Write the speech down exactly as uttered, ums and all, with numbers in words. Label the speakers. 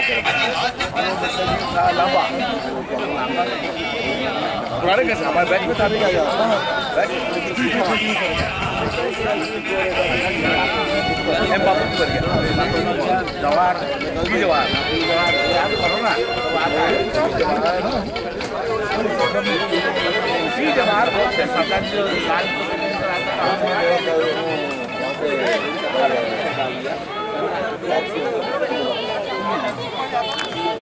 Speaker 1: लंबा पुराने कैसे हमारे बैच में था भी क्या बैच एम बाबू कर गया जवाहर की जवाहर याद करो ना की जवाहर बहुत से सरकार जो लाल